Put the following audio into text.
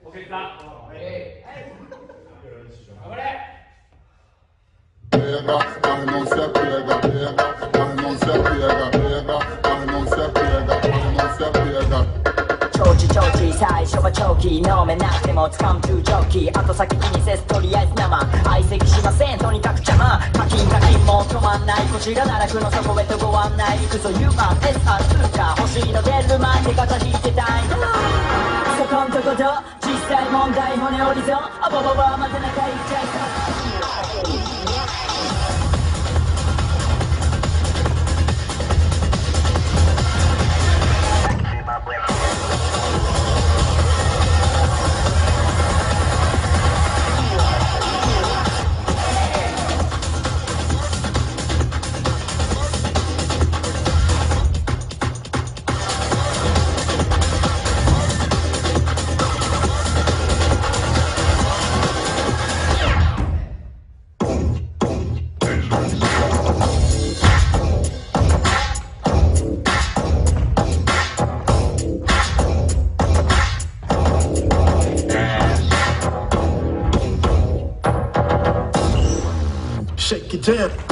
オッケーか。頑張れ。 Pega, mas não se apega, pega, mas não se apega, pega, mas não se apega, mas não se apega. 長期長期最初は長期飲めなくても掴む中長期後先気にせずとりあえず生相席しませんとにかく邪魔課金も止まんないこちらならくの底へとご案内行くぞ UMSR か欲しいの出る前に肩引いてたいそこんとこと実際問題骨折りぞあばばばまた中行っちゃいそう Shake it down.